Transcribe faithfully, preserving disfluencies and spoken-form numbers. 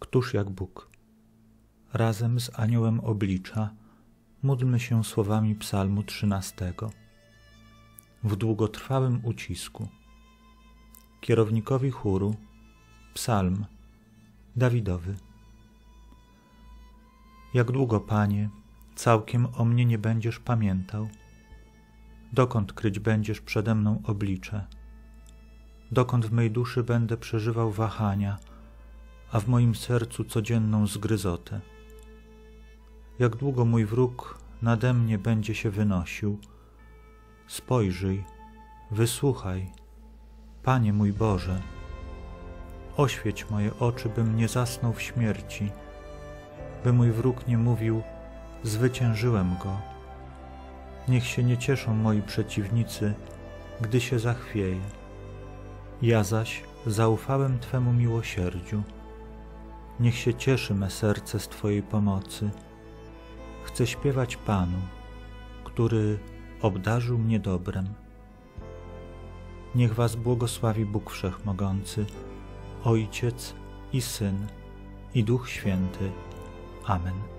Któż jak Bóg? Razem z aniołem oblicza módlmy się słowami psalmu trzynastego. W długotrwałym ucisku. Kierownikowi chóru psalm Dawidowy. Jak długo, Panie, całkiem o mnie nie będziesz pamiętał? Dokąd kryć będziesz przede mną oblicze? Dokąd w mej duszy będę przeżywał wahania, a w moim sercu codzienną zgryzotę? Jak długo mój wróg nade mnie będzie się wynosił? Spojrzyj, wysłuchaj, Panie mój Boże. Oświeć moje oczy, bym nie zasnął w śmierci, by mój wróg nie mówił: zwyciężyłem go. Niech się nie cieszą moi przeciwnicy, gdy się zachwieję. Ja zaś zaufałem Twemu miłosierdziu. Niech się cieszy me serce z Twojej pomocy. Chcę śpiewać Panu, który obdarzył mnie dobrem. Niech Was błogosławi Bóg Wszechmogący, Ojciec i Syn, i Duch Święty. Amen.